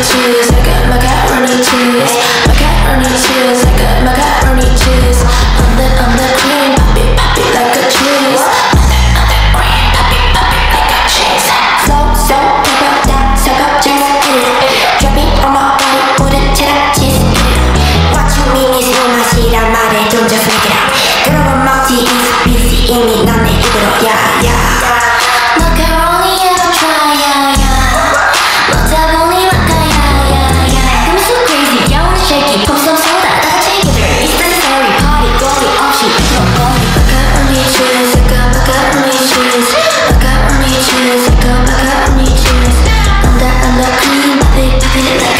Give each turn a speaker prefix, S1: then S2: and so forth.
S1: cheese. I got macaroni cheese. Macaroni cheese. I got macaroni cheese. On the cream, pop it like a cheese. On the cream, pop it like a cheese. So pepper that, suck up, just eat it. Drop it on my body, put it to the cheese. What you mean is no 맛이란 말에 don't just make it out. 들어본 맛이 easy peasy 이미 난 내 입으로 yeah. Macaroni and I'll try yeah. 먹다 보니 막가 yeah. I'm so crazy, yeah, wanna shake it. Pop some soda, 다 같이 together. It's the story, party, glory, 없이 no glory. Macaroni cheese, I got macaroni cheese. Macaroni cheese, I got macaroni cheese. On the cream, pop it like